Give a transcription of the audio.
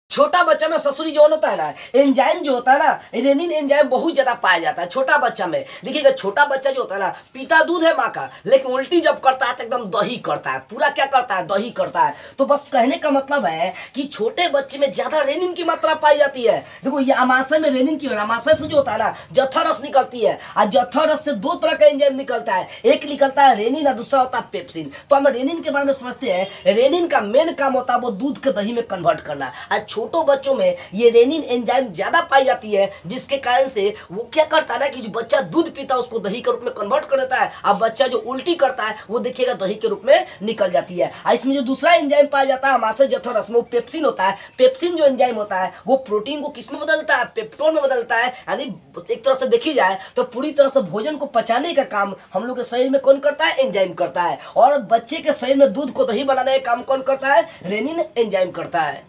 छोटा बच्चा में ससुरी जौन होता है ना, एंजाइम जो होता है ना, रेनिन एंजाइम बहुत ज्यादा पाया जाता है छोटा बच्चा में। देखिएगा छोटा बच्चा जो होता है ना, पीता दूध है माँ का, लेकिन उल्टी जब करता है तो एकदम दही करता है, पूरा क्या करता है, दही करता है। तो बस कहने का मतलब है कि छोटे बच्चे में ज्यादा रेनिन की मात्रा पाई जाती है। देखो ये अमाशय में रेनिन की, अमाशय से जो होता है ना जठर रस निकलती है, और जठर रस से दो तरह का एंजाइम निकलता है, एक निकलता है रेनिन और दूसरा होता है पेप्सिन। तो हम रेनिन के बारे में समझते हैं। रेनिन का मेन काम होता है वो दूध के दही में कन्वर्ट करना। आज छोटों बच्चों में ये रेनिन एंजाइम ज्यादा पाई जाती है, जिसके कारण से वो क्या करता है ना कि जो बच्चा दूध पीता है उसको दही के रूप में कन्वर्ट कर देता है, और बच्चा जो उल्टी करता है वो देखिएगा दही के रूप में निकल जाती है। और इसमें जो दूसरा एंजाइम पाया जाता है अमाशय जठर रस में, वो पेप्सिन होता है। पेप्सिन जो एंजाइम होता है वो प्रोटीन को किस में बदलता है, पेप्टोन में बदलता है। यानी एक तरह से देखी जाए तो पूरी तरह से भोजन को पचाने का काम हम लोग के शरीर में कौन करता है, एंजाइम करता है। और बच्चे के शरीर में दूध को दही बनाने का काम कौन करता है, रेनिन एंजाइम करता है।